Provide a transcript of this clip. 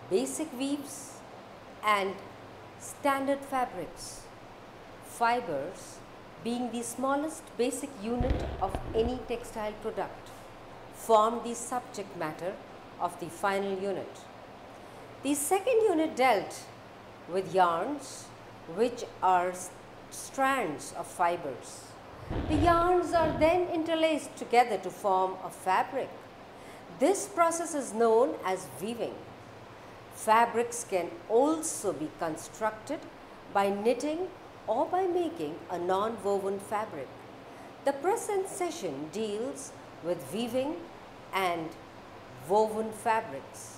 basic weaves and standard fabrics. Fibers, being the smallest basic unit of any textile product, form the subject matter of the final unit. The second unit dealt with yarns, which are strands of fibers. The yarns are then interlaced together to form a fabric. This process is known as weaving. Fabrics can also be constructed by knitting or by making a non-woven fabric. The present session deals with weaving and woven fabrics.